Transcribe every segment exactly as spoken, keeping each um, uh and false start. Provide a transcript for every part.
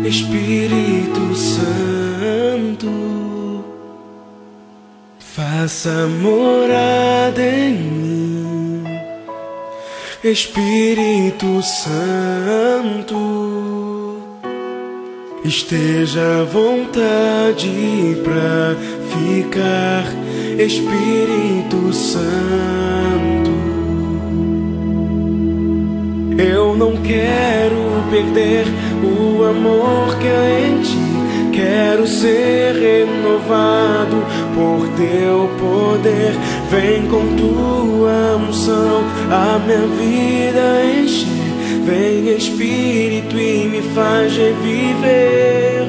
Espírito Santo, faça morada em mim. Espírito Santo, esteja à vontade pra ficar. Espírito Santo, eu não quero perder o amor que há em ti. Quero ser renovado por teu poder. Vem com tua unção a minha vida encher. Vem Espírito e me faz reviver.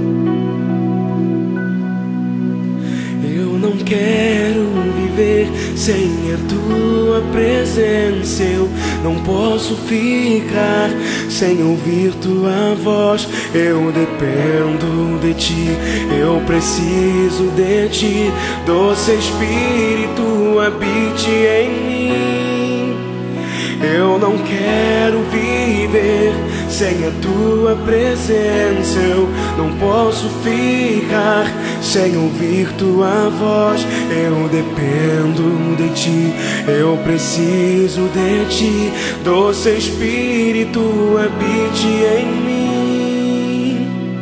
Eu não quero viver sem a tua presença. Eu não posso ficar sem ouvir tua voz. Eu dependo de ti, eu preciso de ti. Doce Espírito, habite em mim. Eu não quero viver sem a tua presença. Eu não posso ficar sem ouvir tua voz. Eu dependo de ti, eu preciso de ti. Doce Espírito, habite em mim.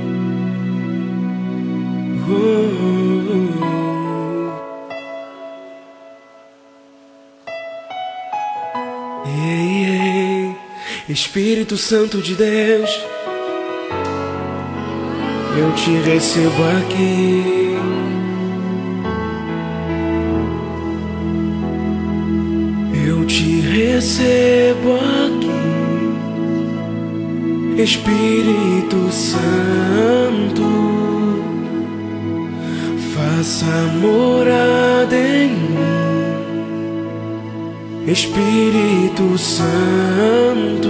Oh. Ei, ei, Espírito Santo de Deus, eu te recebo aqui. Eu te recebo aqui. Espírito Santo, faça morada em mim. Espírito Santo,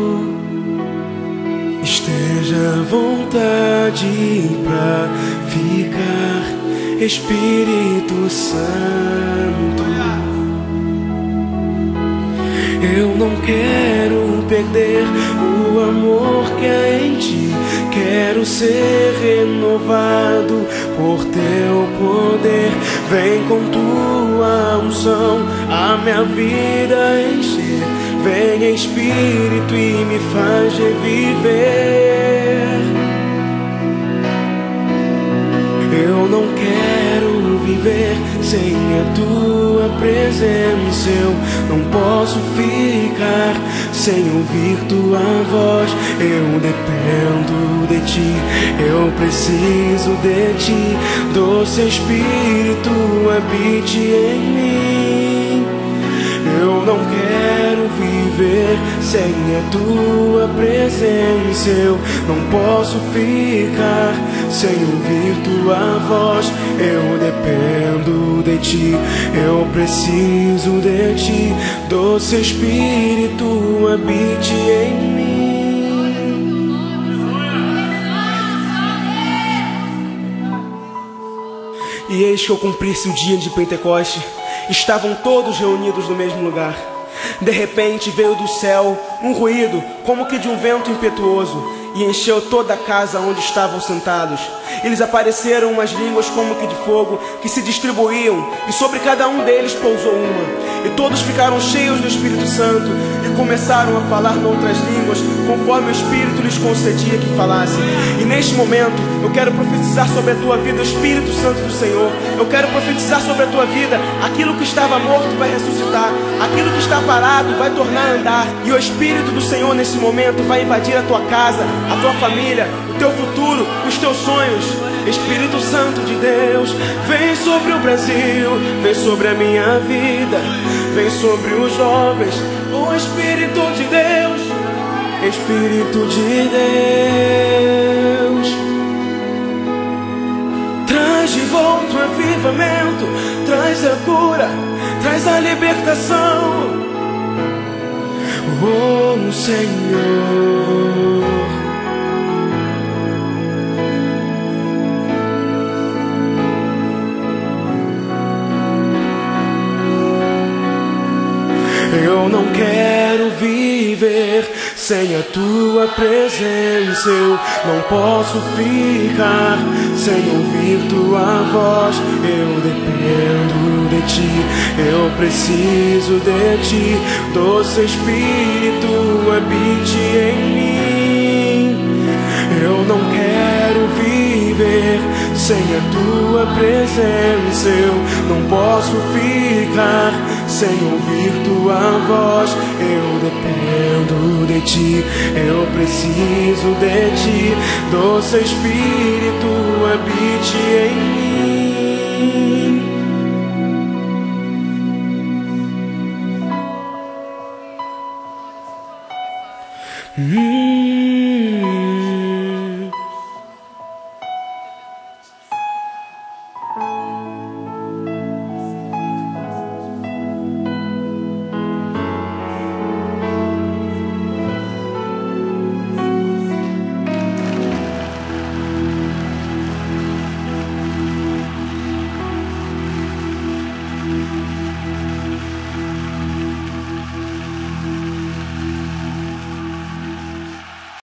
esteja à vontade pra ficar. Espírito Santo, eu não quero perder o amor que há em ti. Quero ser renovado por teu poder. Vem com tua unção a minha vida encher. Vem Espírito e me faz reviver. Eu não quero viver sem a tua presença. Eu não posso ficar sem ouvir tua voz. Eu dependo de ti, eu preciso de ti. Doce Espírito, habite em mim. Eu não quero viver sem a tua presença. Eu não posso ficar sem ouvir tua voz. Eu dependo de ti, eu preciso de ti. Doce Espírito, habite em mim. E eis que eu cumpri-se o dia de Pentecoste. Estavam todos reunidos no mesmo lugar. De repente veio do céu um ruído, como que de um vento impetuoso, e encheu toda a casa onde estavam sentados. Eles apareceram umas línguas como que de fogo, que se distribuíam, e sobre cada um deles pousou uma. E todos ficaram cheios do Espírito Santo, e começaram a falar noutras línguas, conforme o Espírito lhes concedia que falassem. E neste momento, eu quero profetizar sobre a tua vida, o Espírito Santo do Senhor. Eu quero profetizar sobre a tua vida. Aquilo que estava morto vai ressuscitar. Aquilo que está parado vai tornar a andar. E o Espírito do Senhor nesse momento vai invadir a tua casa, a tua família, o teu futuro, os teus sonhos. Espírito Santo de Deus, vem sobre o Brasil, vem sobre a minha vida, vem sobre os jovens. O Espírito de Deus, Espírito de Deus, traz de volta o avivamento, traz a cura, traz a libertação. Oh Senhor, eu não quero viver sem a tua presença eu não posso ficar. Sem ouvir tua voz eu dependo de ti, eu preciso de ti. Doce Espírito, habite em mim. Eu não quero viver sem a tua presença, eu não posso ficar. Sem ouvir tua voz eu dependo de ti, eu preciso de ti. Doce Espírito, habite em mim.